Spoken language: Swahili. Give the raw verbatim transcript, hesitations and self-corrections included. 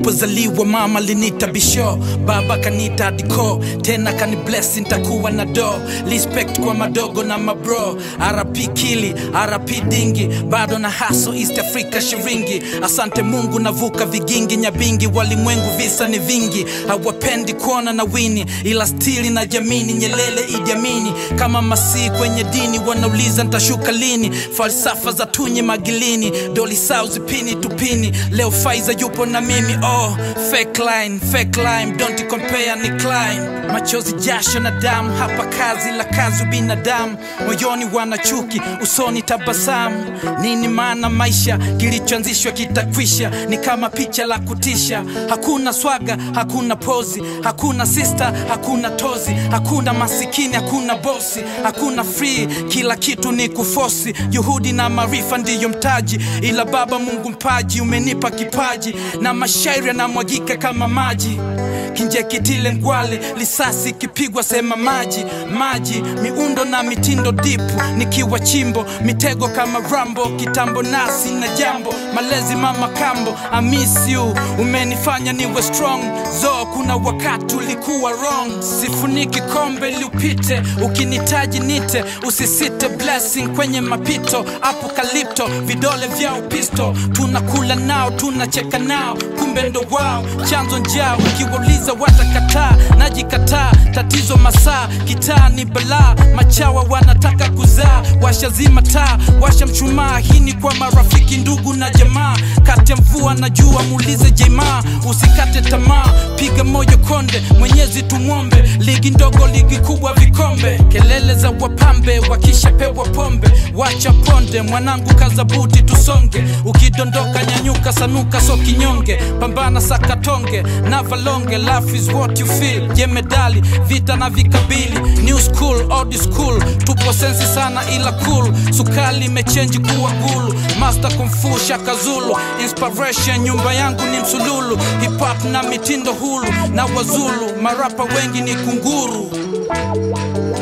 Nilipozaliwa mama linita bisho, baba kanita diko, tena kani bless nitakuwa na do. Respect kwa madogo na mabro, R P Kili, R P Dingi, bado na haso East Africa shiringi. Asante Mungu navuka vigingi nyabingi, walimwengu visa ni vingi. Hawapendi kuona na wini, ila stili na jamini, Nyelele Idi Amini. Kama masi kwenye dini, wanauliza nitashuka lini. Falsafa za tunye magilini, doli sauzi pini tupini. Leo Faiza yupo na mimi, oh fake line, fake line, don't compare ni climb. Machozi jasho na damu, hapa kazi la kazi binadamu. Moyoni wana chuki, usoni tabasamu. Nini maana maisha, kilichoanzishwa kitakwisha. Ni kama picha la kutisha. Hakuna swaga, hakuna pozi, hakuna sister, hakuna tozi, hakuna masikini, hakuna bosi, hakuna free, kila kitu ni kufosi. Juhudi na maarifa ndiyo mtaji, ila baba Mungu mpaji. Umenipa kipaji na mashairi na mwagika kama maji. Kinje kitile ngwale, lisasi kipigwa sema maji. Maji, miundo na mitindo dipu, nikiwa chimbo, mitego kama Rambo. Kitambo nasi na jambo, malezi mama kambo. I miss you, umenifanya niwe strong. Zo, kuna wakati ulikuwa wrong. Sifuniki kombe liupite, ukinitaji nite. Usisite blessing kwenye mapito. Apokalipto, vidole vya upisto. Tunakula nao, tunacheka nao, kumbe ndo wao chanzo njao. Ukiwauliza watakataa, najikataa. Tatizo masaa, kitaa ni balaa. Machawa wanataka kuzaa, washa zima taa, washa mshumaa. Hii ni kwa marafiki, ndugu na jamaa. Kati ya mvua na jua, muulize jamaa. Usikate tamaa, piga moyo konde, Mwenyezi tumwombe. Ligi ndogo, ligi kubwa, vikombe. Kelele za wapambe, wakishapewa pombe. Wacha ponde, mwanangu kazabuti tusonge. Ukidondoka nyanyuka, sanuka so kinyonge. Pambana sakatonge, na valonge. Life is what you feel, jemedali, vita na vikabili. New school, old school, tupo sensi sana ila cool. Sukali mechenji kuwa gulu, master kung fu shaka zulu. Inspiration, nyumba yangu ni msululu. Hip hop na mitindo hulu, na wazulu, marapa wengi ni kunguru.